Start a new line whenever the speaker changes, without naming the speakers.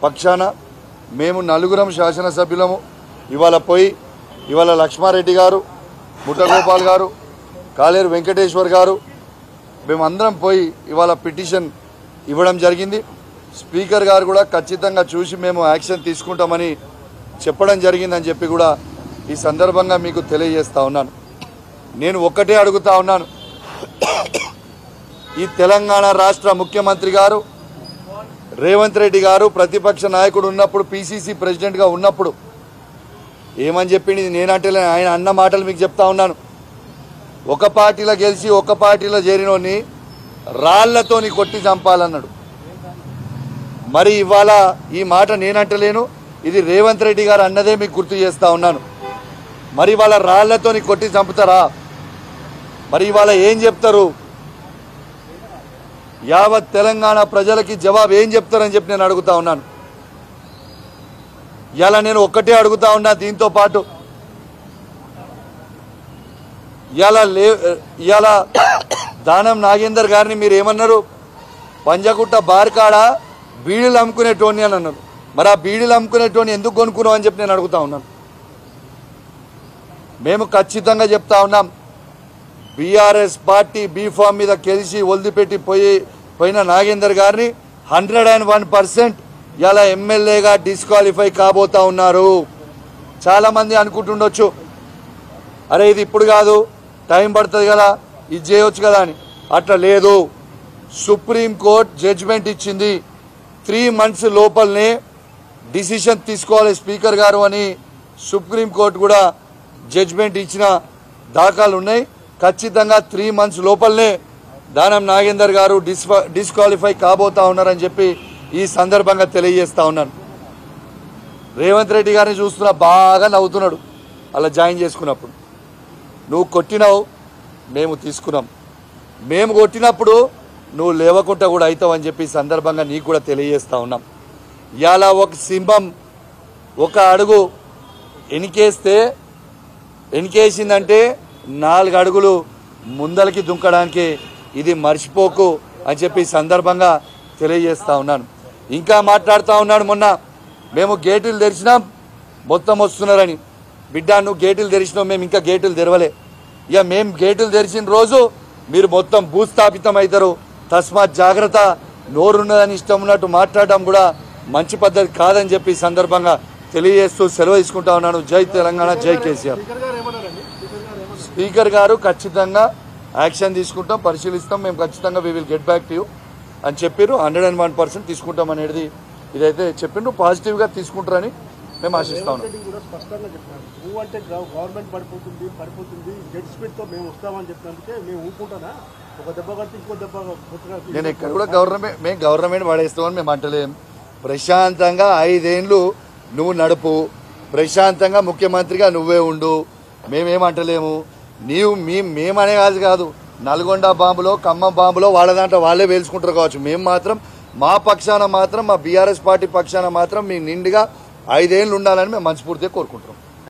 పక్షాన మేము నలుగురం శాసనసభ్యులము ఇవాళ లక్ష్మారెడ్డి గారు, ముట్టగోపాల్ గారు, కాలేరు వెంకటేశ్వర్ గారు మేమందరం పోయి ఇవాళ పిటిషన్ ఇవ్వడం జరిగింది. స్పీకర్ గారు కూడా ఖచ్చితంగా చూసి మేము యాక్షన్ తీసుకుంటామని చెప్పడం జరిగిందని చెప్పి కూడా ఈ సందర్భంగా మీకు తెలియజేస్తా ఉన్నాను. నేను ఒక్కటే అడుగుతా ఉన్నాను, ఈ తెలంగాణ రాష్ట్ర ముఖ్యమంత్రి గారు రేవంత్ రెడ్డి గారు ప్రతిపక్ష నాయకుడు ఉన్నప్పుడు, పిసిసి ప్రెసిడెంట్గా ఉన్నప్పుడు ఏమని చెప్పింది నేనంటే ఆయన అన్న మాటలు మీకు చెప్తా ఉన్నాను. ఒక పార్టీలో గెలిచి ఒక పార్టీలో చేరినోని రాళ్లతోని కొట్టి చంపాలన్నాడు. మరి ఇవాళ ఈ మాట నేనంటలేను, ఇది రేవంత్ రెడ్డి గారు అన్నదే మీకు గుర్తు చేస్తా ఉన్నాను. మరి ఇవాళ రాళ్లతోని కొట్టి చంపుతారా? మరి ఇవాళ ఏం చెప్తారు? యావత్ తెలంగాణ ప్రజలకి జవాబు ఏం చెప్తారని చెప్పి నేను అడుగుతా ఉన్నాను. ఇలా నేను ఒక్కటే అడుగుతా ఉన్నా, దీంతో పాటు ఇవాళ దానం నాగేందర్ గారిని మీరు ఏమన్నారు? పంజగుట్ట బార్కాడ బీడీలు అమ్ముకునేటోని అని అన్నారు. మరి ఆ బీడీలు అమ్ముకునేటోని ఎందుకు కొనుక్కున్నావు అని చెప్పి నేను అడుగుతా ఉన్నాను. మేము ఖచ్చితంగా చెప్తా ఉన్నాం, బీఆర్ఎస్ పార్టీ బీఫామ్ మీద గెలిచి వదిలిపెట్టి పోయిన నాగేందర్ గారిని 101% ఇలా ఎమ్మెల్యేగా డిస్క్వాలిఫై కాబోతా ఉన్నారు. చాలామంది అనుకుంటుండొచ్చు, అరే ఇది ఇప్పుడు కాదు, టైం పడుతుంది కదా, ఇది చేయవచ్చు కదా అని. అట్లా లేదు. సుప్రీంకోర్టు జడ్జిమెంట్ ఇచ్చింది, 3 months లోపలనే డిసిషన్ తీసుకోవాలి స్పీకర్ గారు అని సుప్రీంకోర్టు కూడా జడ్జిమెంట్ ఇచ్చిన దాఖలు ఉన్నాయి. ఖచ్చితంగా 3 months లోపలనే దానం నాగేందర్ గారు డిస్క్వాలిఫై కాబోతా ఉన్నారని చెప్పి ఈ సందర్భంగా తెలియజేస్తా ఉన్నాను. రేవంత్ రెడ్డి గారిని చూస్తున్నా బాగా నవ్వుతున్నాడు. అలా జాయిన్ చేసుకున్నప్పుడు నువ్వు కొట్టినావు, మేము తీసుకున్నాం. మేము కొట్టినప్పుడు నువ్వు లేవకుండా కూడా అవుతావని చెప్పి ఈ సందర్భంగా నీకు కూడా తెలియజేస్తా ఉన్నాం. ఇలా ఒక సింహం ఒక అడుగు ఎనికేసిందంటే 4 అడుగులు ముందలకి దుంకడానికి ఇది మర్చిపోకు అని చెప్పి సందర్భంగా తెలియజేస్తా ఉన్నాను. ఇంకా మాట్లాడుతూ ఉన్నాడు, మొన్న మేము గేటులు తెరిచినాం మొత్తం వస్తున్నారని. బిడ్డ నువ్వు గేటులు తెరిచినావు, మేము ఇంకా గేటులు తెరవలే. ఇక మేము గేటులు తెరిచిన రోజు మీరు మొత్తం భూస్థాపితం అవుతారు. తస్మాత్ జాగ్రత్త. నోరున్నదని ఇష్టం ఉన్నట్టు మాట్లాడడం కూడా మంచి పద్ధతి కాదని చెప్పి సందర్భంగా తెలియజేస్తూ సెలవు తీసుకుంటా ఉన్నాను. జై తెలంగాణ, జై కేసీఆర్. స్పీకర్ గారు ఖచ్చితంగా యాక్షన్ తీసుకుంటాం, పరిశీలిస్తాం. మేము ఖచ్చితంగా we will get back to you అని చెప్పారు. 101% తీసుకుంటాం అనేది ఇదైతే చెప్పిండ్రు. పాజిటివ్గా తీసుకుంటారని మేము ఆశిస్తా ఉన్నాం. నేను ఎక్కడ కూడా గవర్నమెంట్ పడేస్తామని మేము అంటలేం. ప్రశాంతంగా 5 ఏళ్ళు నువ్వు నడుపు, ప్రశాంతంగా ముఖ్యమంత్రిగా నువ్వే ఉండు, మేమేమంటలేము. మేమనే కాదు, నల్గొండ బాంబులో, ఖమ్మం బాంబులో వాళ్ళ దాంట్లో వాళ్ళే వేల్చుకుంటారు కావచ్చు. మేము మాత్రం మా పక్షాన మాత్రం, మా బీఆర్ఎస్ పార్టీ పక్షాన మాత్రం మీ నిండుగా 5 ఏళ్ళు ఉండాలని మేము మనస్ఫూర్తిగా కోరుకుంటున్నాం.